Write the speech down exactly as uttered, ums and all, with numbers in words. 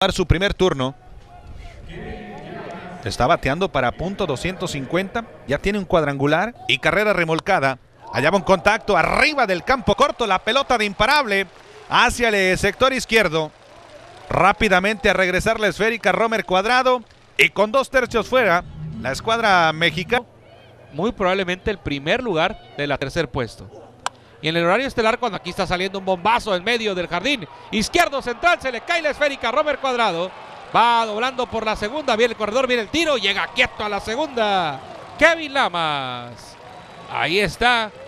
Su primer turno. Está bateando para punto doscientos cincuenta. Ya tiene un cuadrangular y carrera remolcada. Allá va un contacto arriba del campo corto. La pelota de imparable hacia el sector izquierdo. Rápidamente a regresar la esférica Romer Cuadrado. Y con dos tercios fuera, la escuadra mexicana. Muy probablemente el primer lugar de la tercer puesto. Y en el horario estelar, cuando aquí está saliendo un bombazo en medio del jardín izquierdo central, se le cae la esférica a Romer Cuadrado. Va doblando por la segunda, viene el corredor, viene el tiro, llega quieto a la segunda. Kevin Lamas. Ahí está